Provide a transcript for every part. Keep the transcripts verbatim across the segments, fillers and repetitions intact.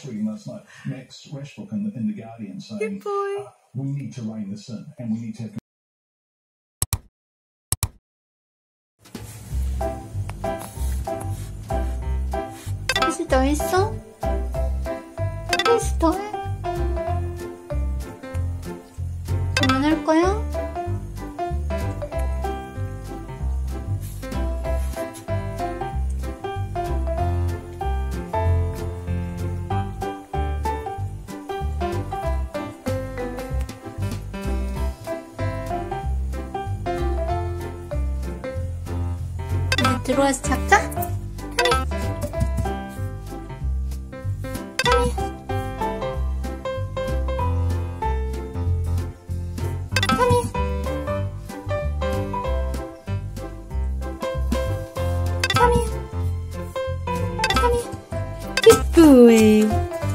Reading last night, Max Rashbrook in the, in the Guardian saying, uh, we need to rein this in and we need to have 혹시 더 했어? 혹시 더 해? 그만할 거야? 이제 들어와서 잡자? Good boy.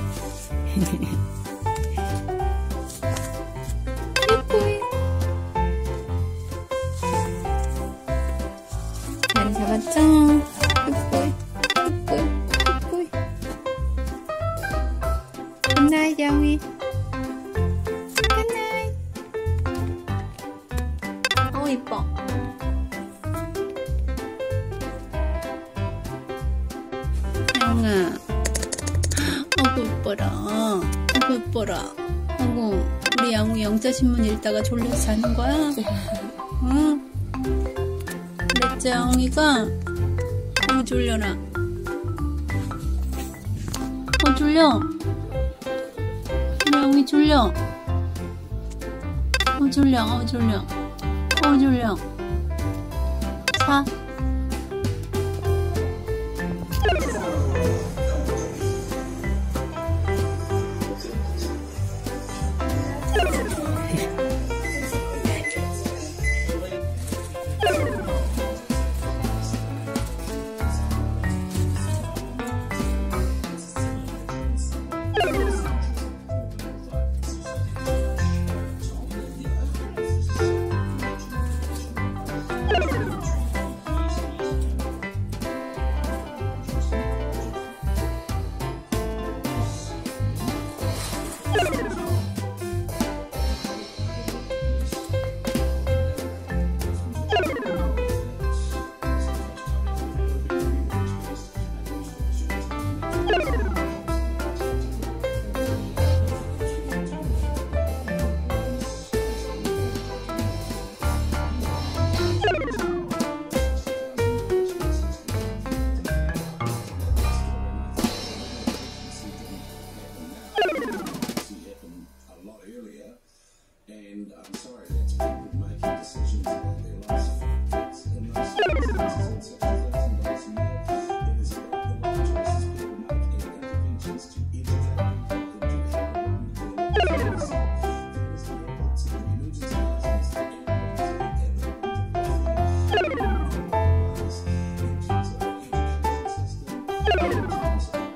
Good boy. 잘 잡았죠? Good boy. Good boy. Good boy. Good night, 영희. Good night. 어우, 이뻐. 영아. 아이고 이뻐라. 아이고 이뻐라. 아이고 우리 양우 영자신문 읽다가 졸려서 자는 거야? 응? 그랬지 양우이가? 어 졸려라. 어 졸려. 우리 양우이 졸려. 어 졸려. 어 졸려. 어 졸려. 자. And I'm sorry, that's people making decisions about their lives. In those circumstances, in such a thousand dollars a year, it is about the life choices people make and interventions to educate people into how to run their lives. That is the evidence of the emergency housing is that everybody's in and they're going to compromise in terms of the education system, in terms of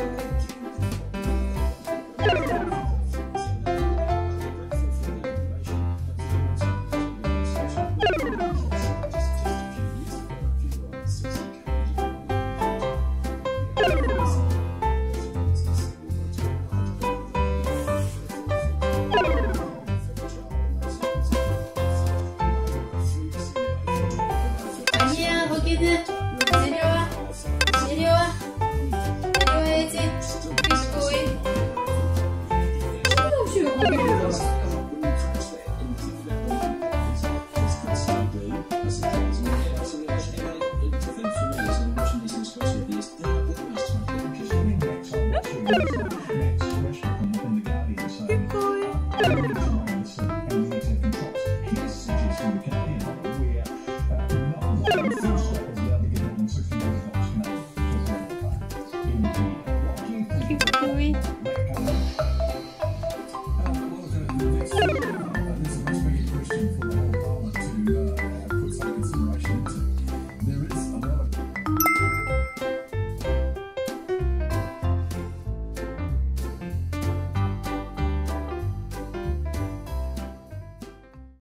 아니야 거기는 내려와 내려와 내려와야지 빅보이 없이 왜 거기를 내려와 Thank you.